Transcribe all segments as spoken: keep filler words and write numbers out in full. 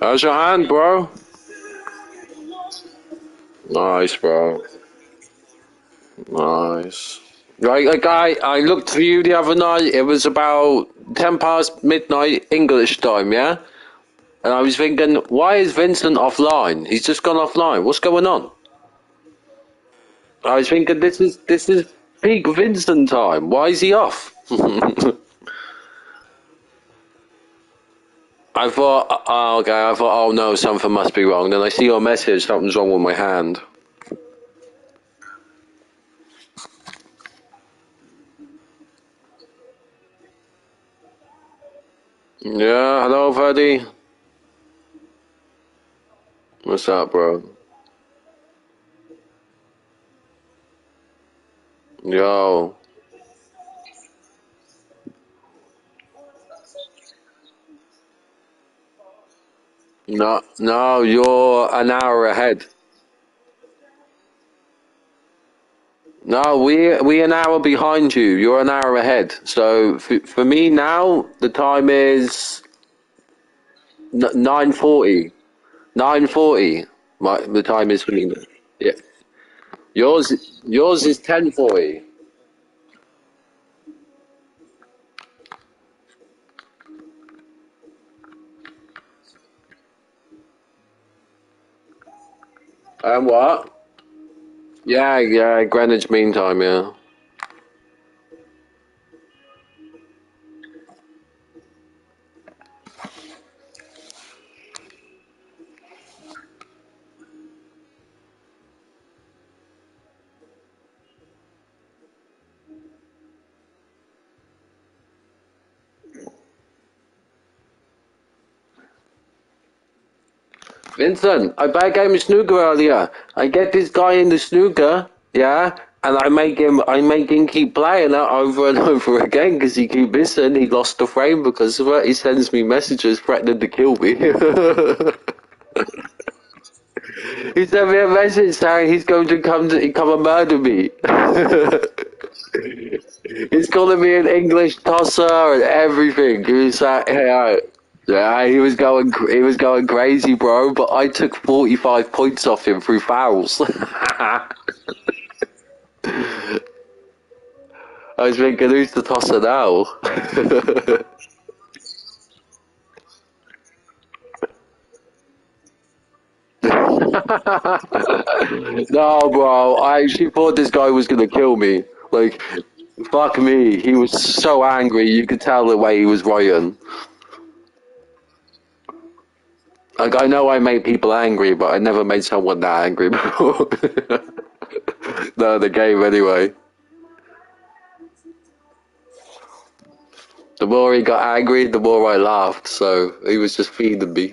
How's your hand, bro? Nice, bro. Nice. Like, like I, I looked for you the other night. It was about ten past midnight English time, yeah. And I was thinking, why is Vincent offline? He's just gone offline. What's going on? I was thinking, this is this is peak Vincent time. Why is he off? I thought, oh, okay. I thought, oh no, something must be wrong. Then I see your message. Something's wrong with my hand. Yeah, hello, buddy. What's up, bro? Yo. No, no, you're an hour ahead. No, we we an hour behind you. You're an hour ahead. So for, for me now, the time is nine forty. Nine forty. My the time is for me. Yeah. Yours yours is ten forty. And what? Yeah, yeah, Greenwich Mean Time. Yeah. Vincent, I play a game of snooker earlier. I get this guy in the snooker, yeah, and I make him, I make him keep playing it over and over again because he keep missing. He lost the frame because of it. He sends me messages threatening to kill me. He sent me a message saying he's going to come to come and murder me. He's calling me an English tosser and everything. He was like, yeah, yeah, he was going, he was going crazy, bro. But I took forty-five points off him through fouls. I was thinking, who's the tosser now? No, bro. I actually thought this guy was gonna kill me. Like, fuck me. He was so angry. You could tell the way he was writing. Like, I know I made people angry, but I never made someone that angry before. No, the game anyway. The more he got angry, the more I laughed. So he was just feeding me.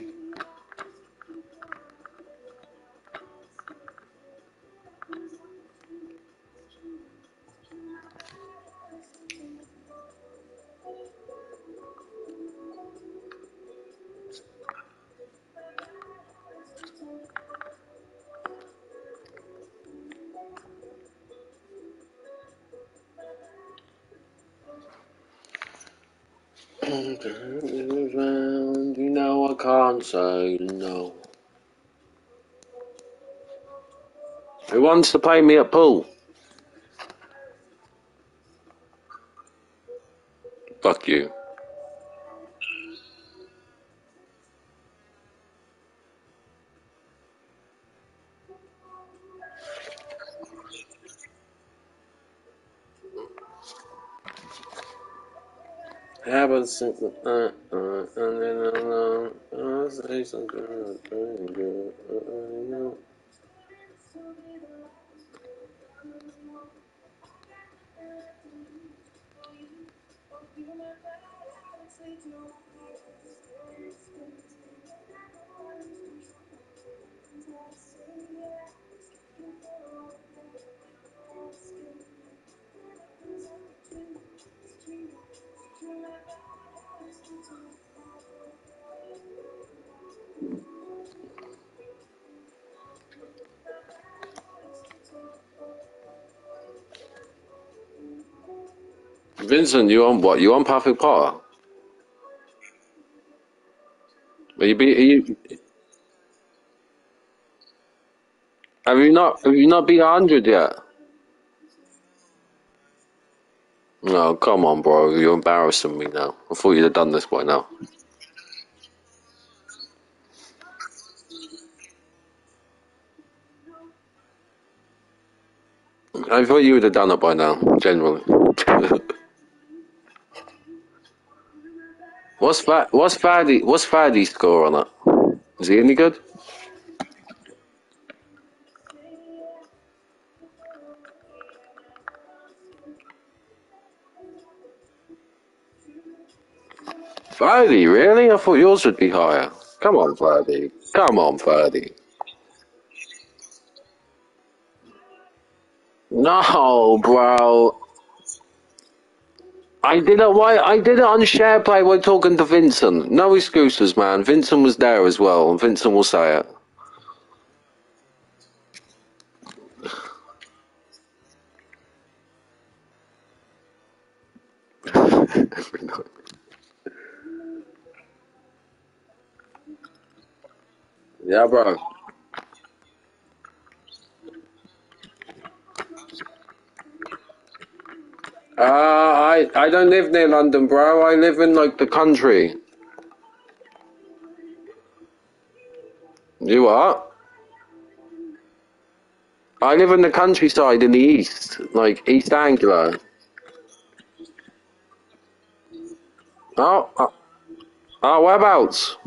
You know I can't say no. Who wants to pay me at pool? Fuck you. How about something? Uh, uh, and then I'll, uh, say something very good. Uh, uh, Vincent, you on what? You on Perfect Power? Are you be? Are you? Have you not? Have you not beat a hundred yet? No, come on, bro. You're embarrassing me now. I thought you'd have done this by now. I thought you would have done it by now. Generally. what's Fa- What's Faddy? What's Faddy's score on it? Is he any good? Faddy, really? I thought yours would be higher. Come on, Faddy. Come on, Faddy. No, bro. I did it. Why? I did it on SharePlay while talking to Vincent. No excuses, man. Vincent was there as well, and Vincent will say it. yeah, bro. Uh, I I don't live near London, bro. I live in like the country. You are? I live in the countryside in the east, like East Anglia. Oh, oh, oh whereabouts?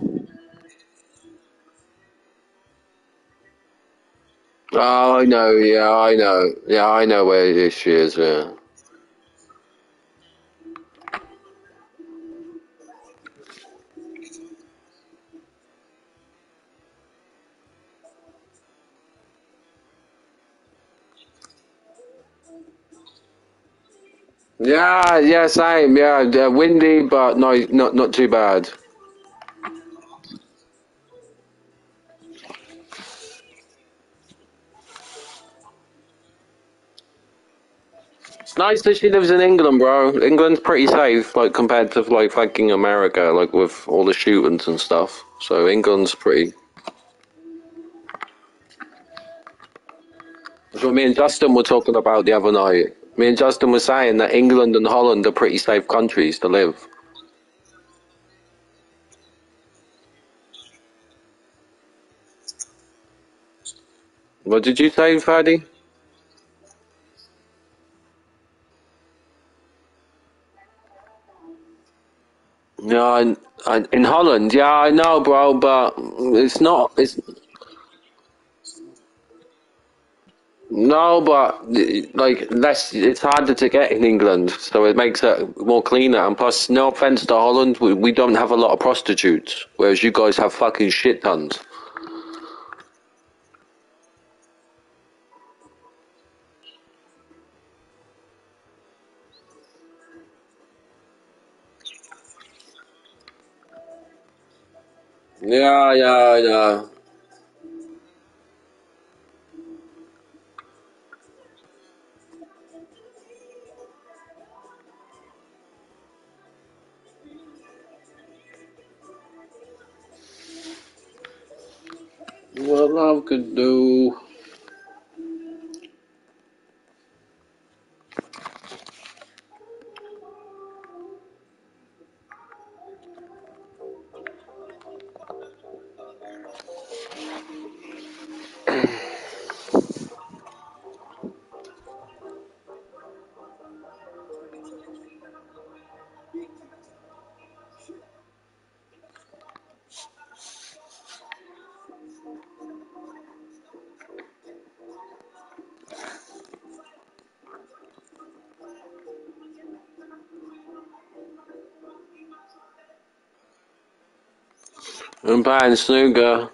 Oh, I know. Yeah, I know. Yeah, I know where she is. Yeah. Yeah, yeah, same. Yeah, yeah, windy, but no, not not too bad. It's nice that she lives in England, bro. England's pretty safe, like compared to like fucking America, like with all the shootings and stuff. So England's pretty. That's what me and Justin were talking about the other night. Me and Justin were saying that England and Holland are pretty safe countries to live. What did you say, Fadi? No, in, in Holland, yeah, I know, bro, but it's not. It's no, but like less. It's harder to get in England, so it makes it more cleaner. And plus, no offense to Holland, we, we don't have a lot of prostitutes, whereas you guys have fucking shit tons. Yeah, yeah, yeah. What love could do. I'm playing snooker.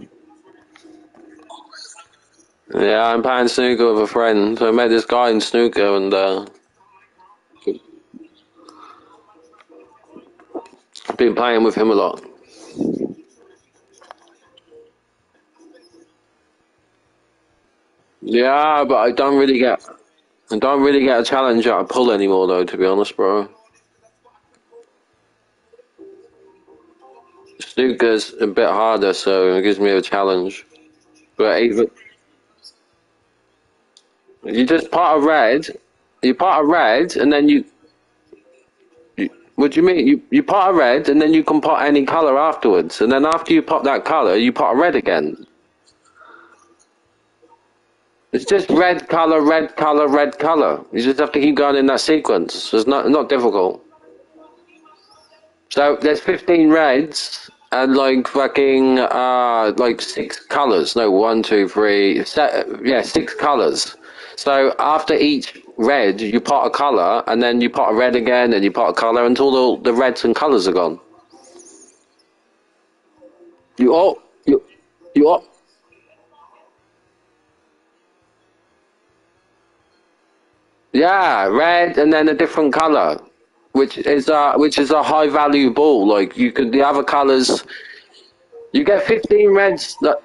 Yeah, I'm playing snooker with a friend. So I met this guy in snooker and uh, been playing with him a lot. Yeah, but I don't really get I don't really get a challenge out of pull anymore though, to be honest, bro. Snooker's a bit harder, so it gives me a challenge. But even You just pot a red. You pot a red, and then you. you what do you mean? You you pot a red, and then you can pot any color afterwards. And then after you pot that color, you pot a red again. It's just red color, red color, red color. You just have to keep going in that sequence. It's not not difficult. So there's fifteen reds and like fucking uh like six colors. No, one, two, three, se- yeah, six colors. So after each red, you pot a color, and then you pot a red again, and you pot a color until the the reds and colors are gone. You all you you all. Yeah, red and then a different color, which is uh which is a high value ball. Like you could the other colors, you get fifteen reds. That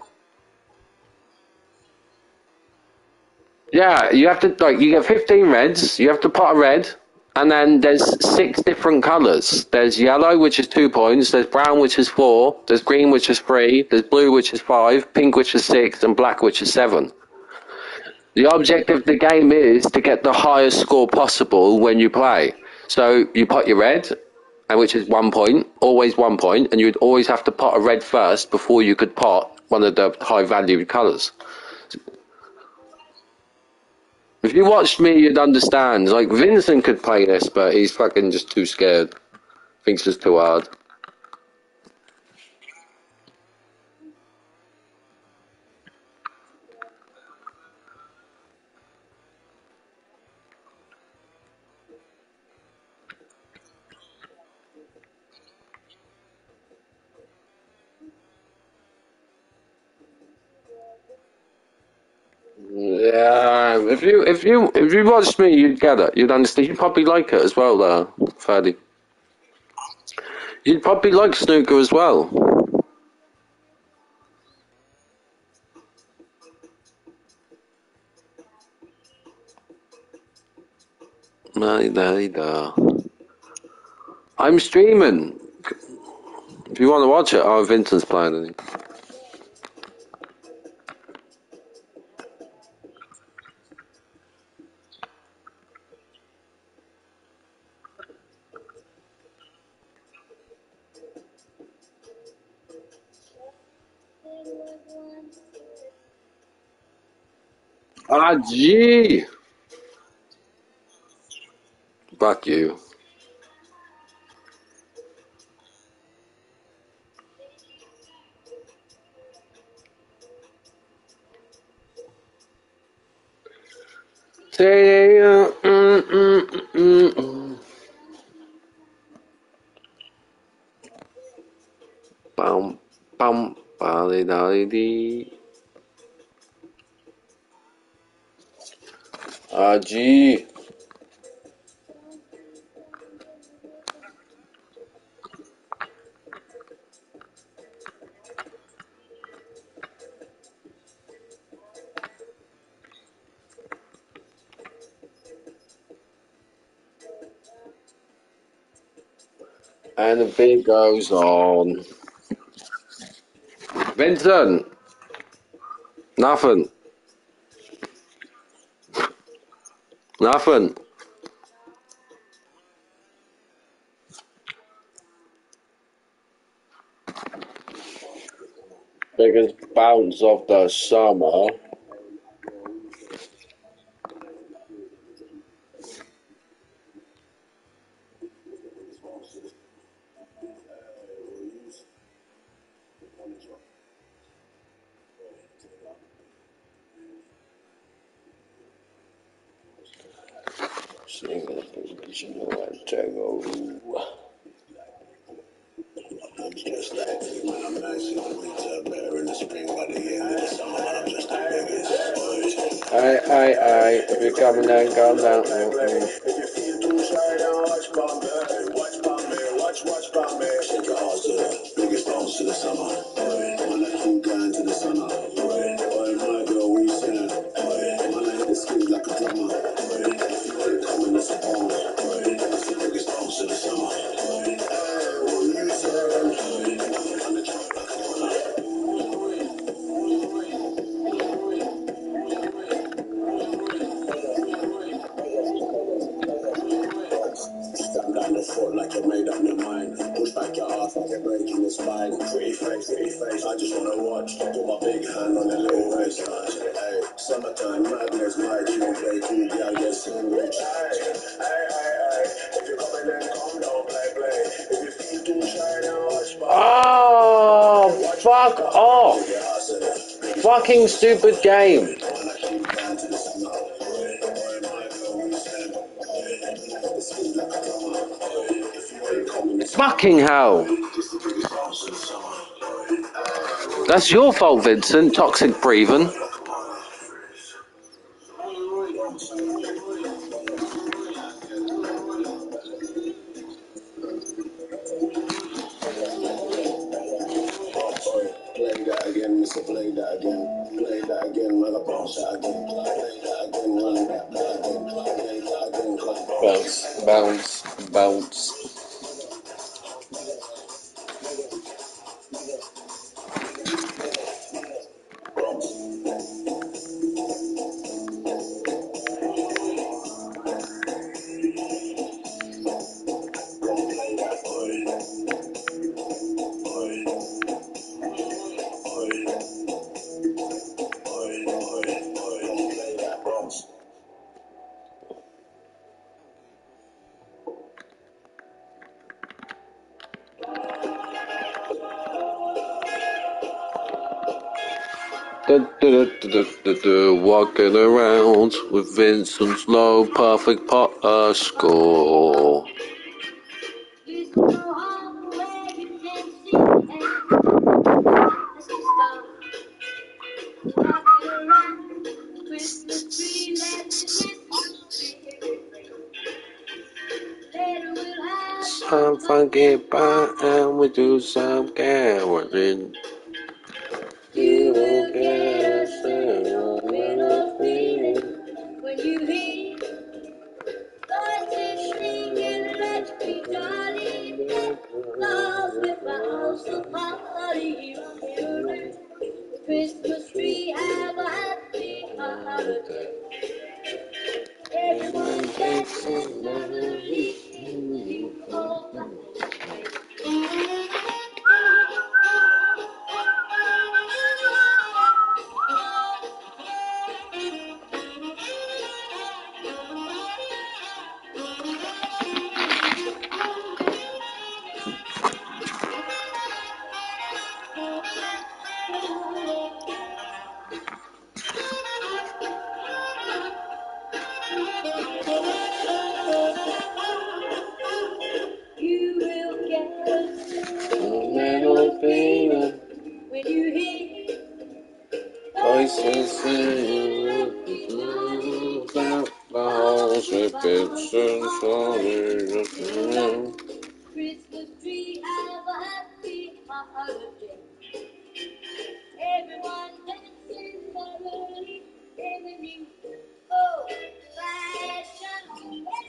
yeah, you have to like you get fifteen reds. You have to pot a red, and then there's six different colors. There's yellow, which is two points. There's brown, which is four. There's green, which is three. There's blue, which is five. Pink, which is six, and black, which is seven. The object of the game is to get the highest score possible when you play. So you pot your red, and which is one point, always one point, and you'd always have to pot a red first before you could pot one of the high value colours. If you watched me, you'd understand. Like Vincent could play this, but he's fucking just too scared. Thinks it's too hard. Yeah, if you if you if you watched me, you'd get it. You'd understand. You'd probably like it as well, though, Ferdy. You'd probably like snooker as well. I'm streaming. If you want to watch it, oh, Vincent's playing it. Ah, gee. Fuck you. Say, uh, mm, mm, mm, mm. Bum, bum, bally, dolly, dee. Ah, gee. And the beat goes on. Vincent, nothing. Nothing. Biggest bounce of the summer. Single position, one tango. I'm just like when I'm nice in the winter, better in the spring, by the end of the summer, I'm just the biggest. Aye, aye, aye. If you're coming down, calm down. If you feel too shy, then watch Bombay, watch Bombay, watch, watch Bombay. Shake your ass to the biggest bounce to the summer. I'm like food going to the summer. Boy, my girl, we singing. My like the skills like a drummer. If you ain't coming, that's a bomb. That's the biggest bounce to the summer. watch. Put my big hand on the little waist. Hey, summertime madness, my tune play two girl get sandwich. Hey, hey, hey, if you come in then come down, play, play. If you feel too shy, then watch my. Oh, fuck off! Fucking stupid game. Fucking hell. That's your fault, Vincent. Toxic breathing. Play that again, Mister Play that again. Play that again, mother bounce that again. Play that again, run that, that again. Play that again, clap. Bounce, bounce, bounce. Da, da, da, da, da, da, walking around with Vincent's low perfect putter score. Some funky bar and we do some gambling. You will get us a little feeling when you hear voices singing, let's be jolly. Cause we found some party here. The Christmas tree, have a happy holiday. Everyone dancing, lovely. You will get a little feeling when you hear voices singing about the house with Vincent Solid. Christmas tree, have a happy holiday. Everyone dancing merrily in the new old fashioned way.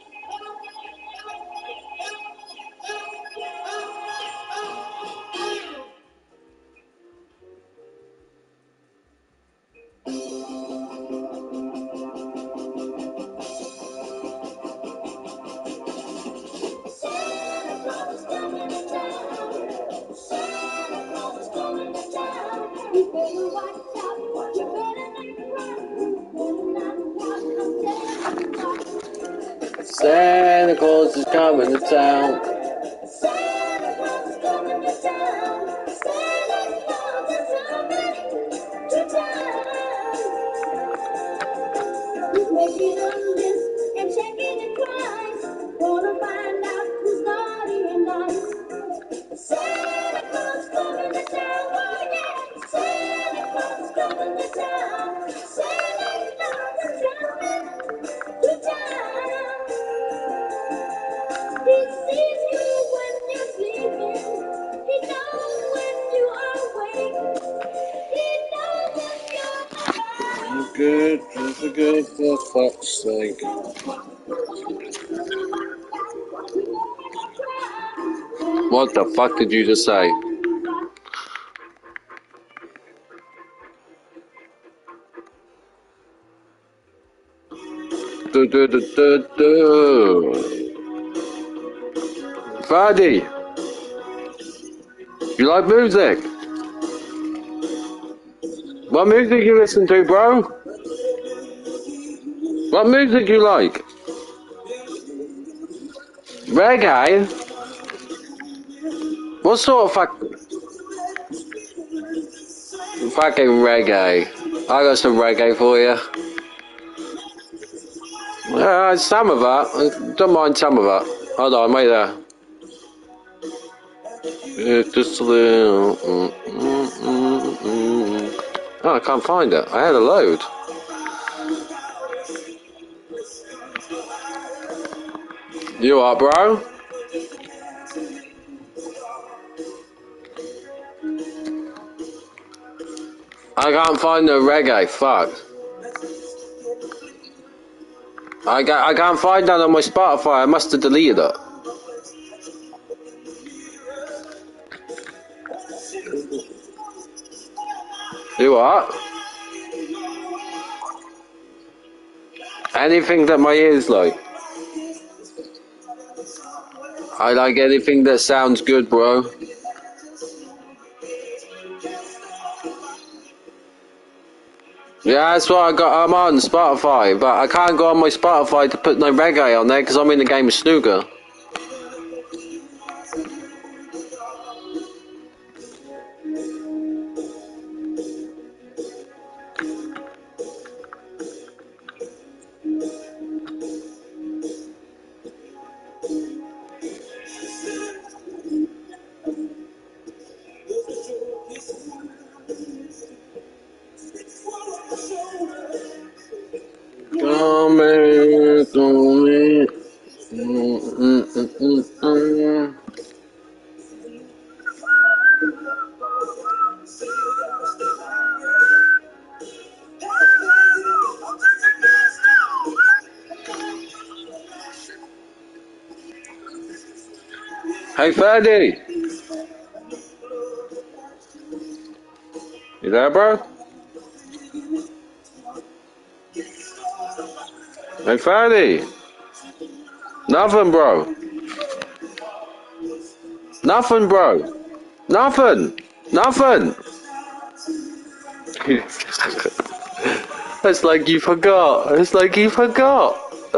Santa Claus is coming to town. Santa Claus is coming to town. You better watch out. You better not run. You better not walk. I'm telling you what. Santa Claus is coming to town. Santa Claus is coming to town. Santa Claus is coming to town. He's making a list and checking it twice. Gonna find out who's naughty and nice. Santa Claus coming to town, oh yeah. Santa Claus coming to town. Santa Claus is coming to town. He sees you when you're sleeping. He knows when you are awake. He knows when you're around. You good, you good for fuck's sake. What the fuck did you just say? Do, do, do, do, do. Fadi, you like music? What music you listen to, bro? What music you like? Reggae? What sort of fuck... Fucking reggae. I got some reggae for you. Uh, some of that. Don't mind some of that. Hold on, wait there. It's just a little... Mm, mm, mm, mm. Oh, I can't find it. I had a load. You are, bro? I can't find the reggae. Fuck. I, got, I can't find that on my Spotify. I must have deleted it. You what? Anything that my ears like. I like anything that sounds good, bro. Yeah, that's what I got. I'm on Spotify, but I can't go on my Spotify to put no reggae on there because I'm in the game of snooker. Come in, come in. Mm, mm, mm, mm, mm. Hey, Ferdy. You there, bro? Hey, Ferdy. Nothing, bro. Nothing, bro. Nothing. Nothing. It's like you forgot. It's like you forgot.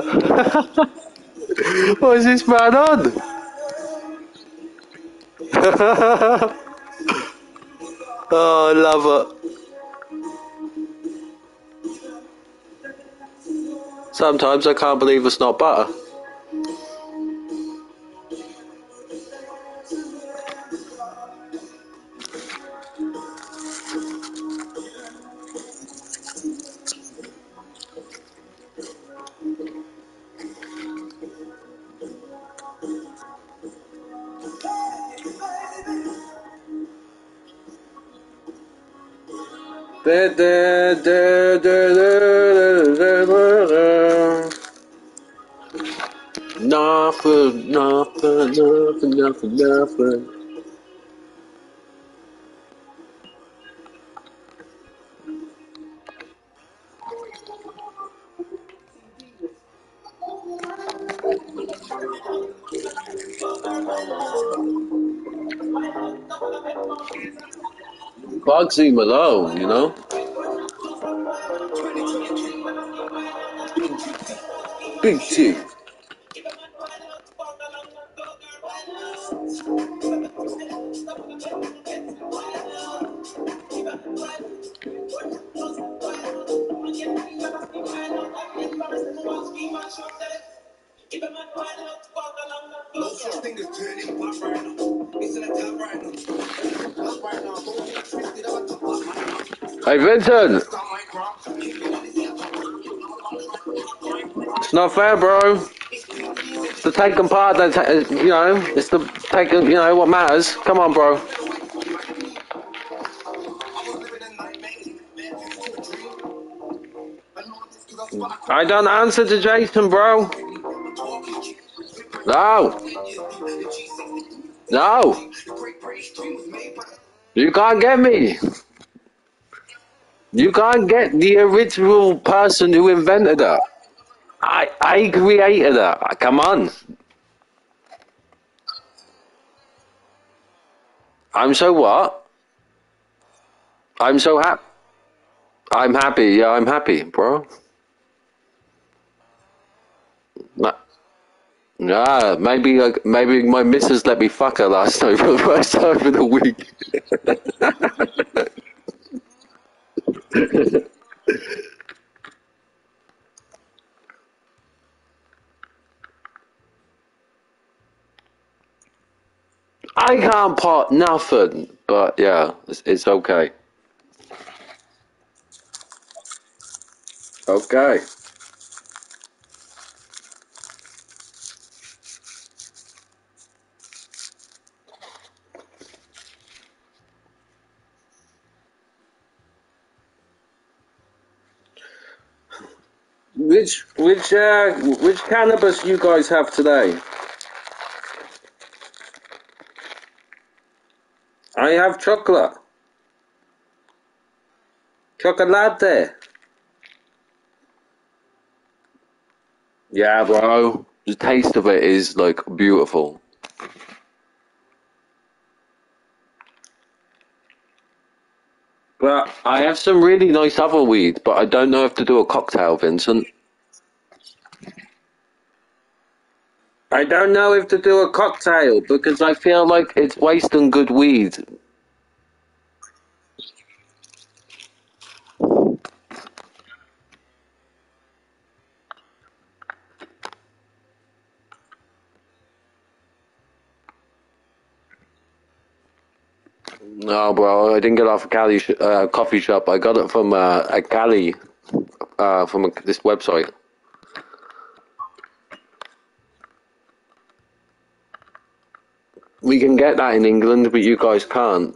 What is this man on? Oh, I love it. Sometimes I can't believe it's not butter. Da, da, da, da, da, da, da, da. Nothing, nothing, nothing, nothing, nothing. Bugsy Malone, you know? Big T. Hey, Vincent! It's not fair, bro. It's the taking part that, ta- you know, it's the taking, you know, what matters. Come on, bro. I don't answer to Jason, bro. No. No. You can't get me. You can't get the original person who invented it. I I created it. Come on. I'm so what? I'm so happy. I'm happy. Yeah, I'm happy, bro. Nah, nah, maybe like maybe my missus let me fuck her last night for the first time in a week. I can't pot nothing, but yeah, it's, it's okay. Okay. Which which uh which cannabis you guys have today? I have chocolate. Chocolate. Yeah, bro. The taste of it is like beautiful. But I have some really nice other weed, but I don't know if to do a cocktail, Vincent. I don't know if to do a cocktail because I feel like it's wasting good weed. No, bro, I didn't get it off a Cali sh- uh, coffee shop. I got it from uh, a Cali, uh, from a, this website. We can get that in England, but you guys can't.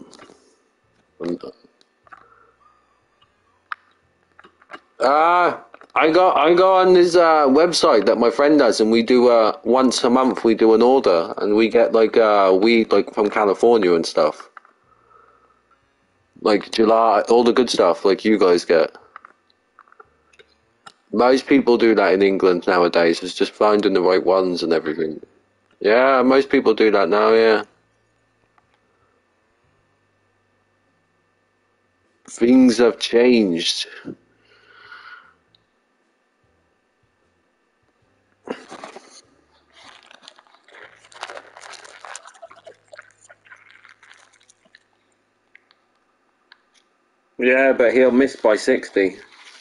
Ah, I got I go on this uh, website that my friend does, and we do uh, once a month we do an order, and we get like uh, weed like from California and stuff, like July, all the good stuff like you guys get. Most people do that in England nowadays. It's just finding the right ones and everything. Yeah, most people do that now. Yeah, things have changed. Yeah, but he'll miss by sixty.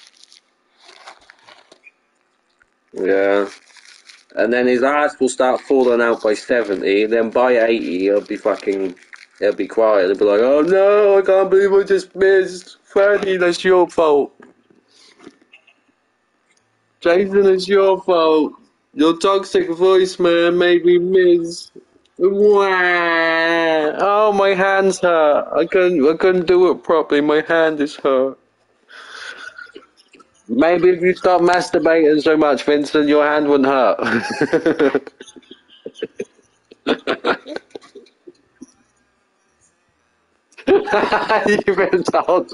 Yeah. And then his ass will start falling out by seventy, and then by eighty, he'll be fucking, he'll be quiet. He'll be like, oh no, I can't believe I just missed. Freddie, that's your fault. Jason, it's your fault. Your toxic voice, man, made me miss. Wah. Oh, my hand's hurt. I couldn't, I couldn't do it properly. My hand is hurt. Maybe if you stop masturbating so much, Vincent, your hand wouldn't hurt. You've been told.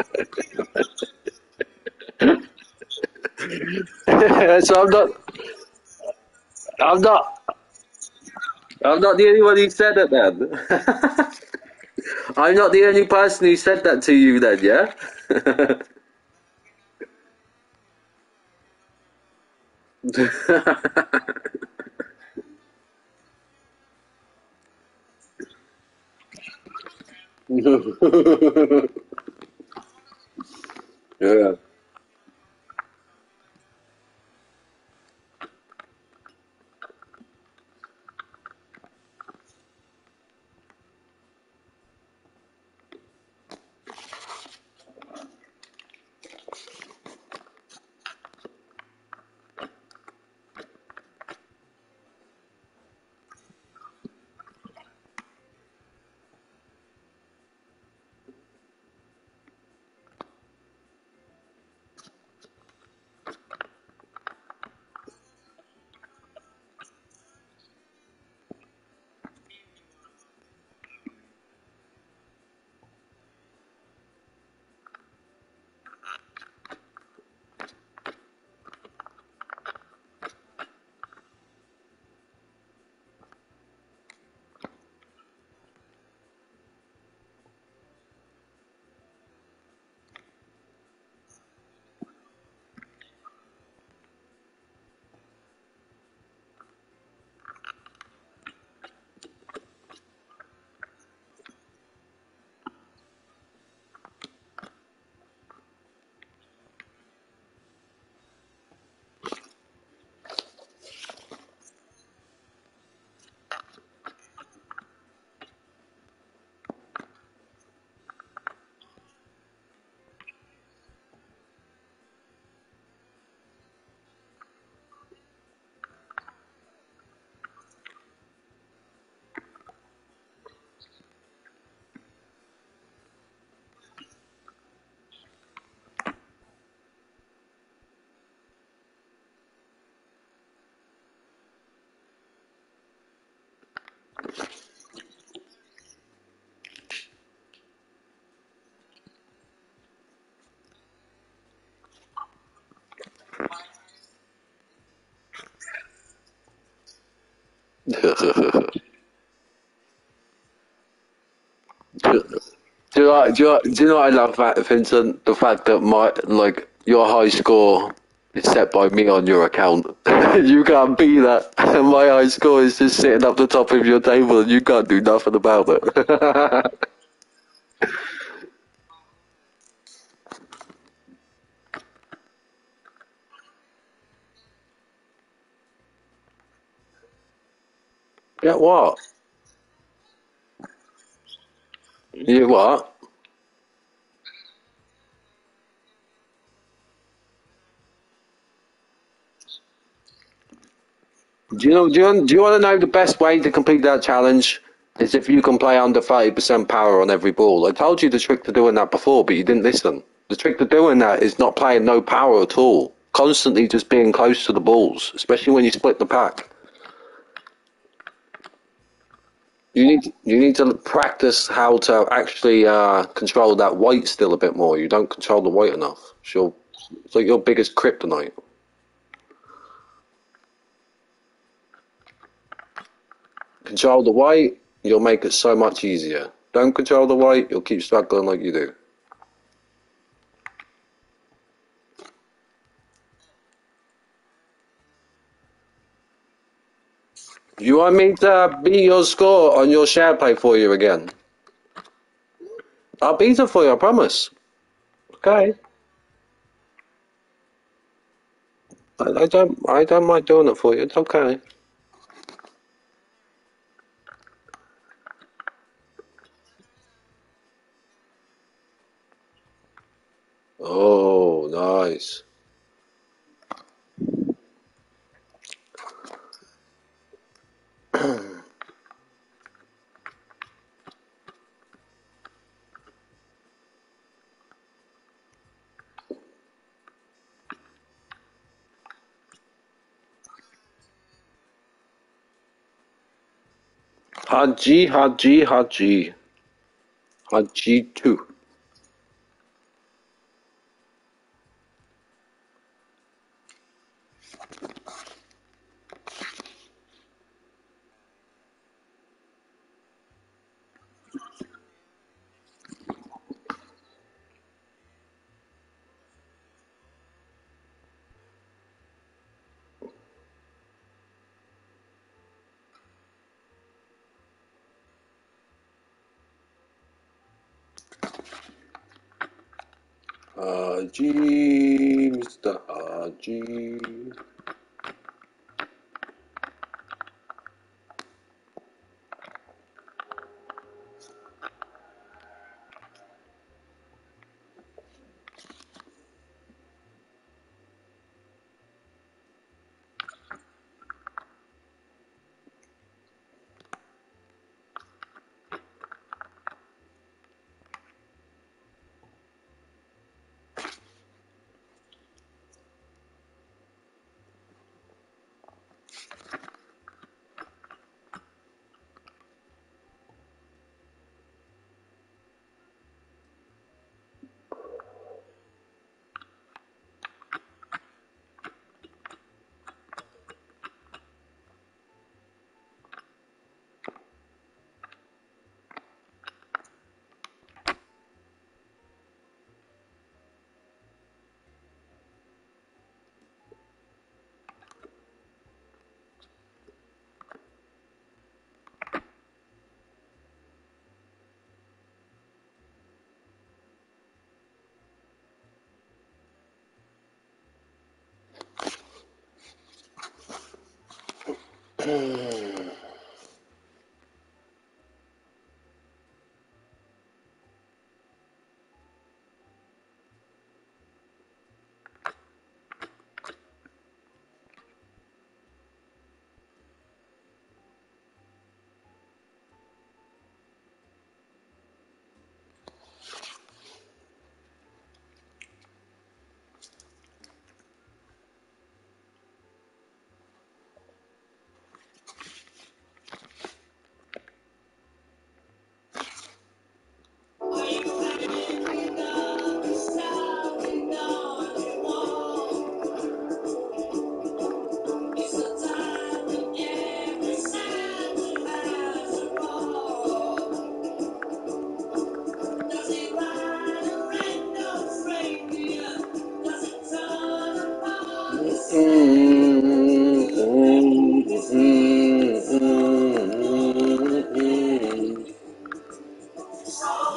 So I'm not, I'm not, I'm not the only one who said it then. I'm not the only person who said that to you then, yeah? Yeah. do, you know, do, you, do you know what I love that, Vincent? The fact that my like your high score is set by me on your account. You can't be that. My high score is just sitting up the top of your table, and you can't do nothing about it. Get what? You what? Do you know? Do you, do you want to know the best way to complete that challenge? Is if you can play under thirty percent power on every ball. I told you the trick to doing that before, but you didn't listen. The trick to doing that is not playing no power at all. Constantly just being close to the balls, especially when you split the pack. You need you need to practice how to actually uh, control that weight still a bit more. You don't control the weight enough. It's, your, it's like your biggest kryptonite. Control the weight, you'll make it so much easier. Don't control the weight, you'll keep struggling like you do. You want me to beat your score on your share play for you again? I'll beat it for you, I promise. Okay. I, I don't I don't mind doing it for you. It's okay. Oh, nice. Haji, Haji, Haji. Haji two. Haji, Mister Haji.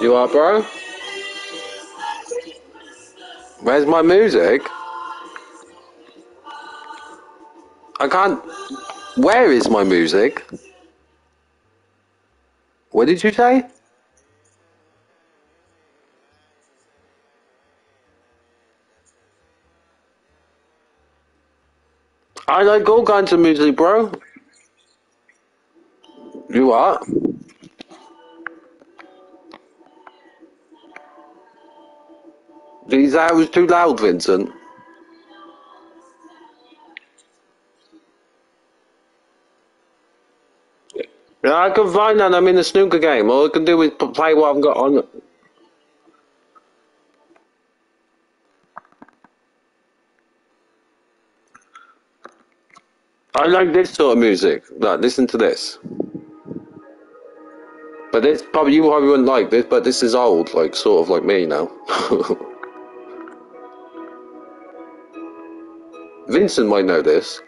You are, bro? Where's my music? I can't... Where is my music? What did you say? I like all kinds of music, bro. You are? These that was too loud, Vincent. Yeah, I can find that I'm in a snooker game. All I can do is play what I've got on. I like this sort of music. Like, listen to this. But this probably you probably wouldn't like this, but this is old, like sort of like me now. Vincent might know this.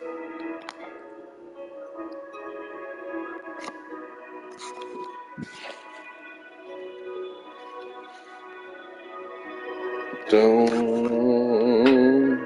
Dun.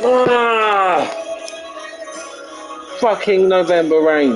Ah, fucking November rain.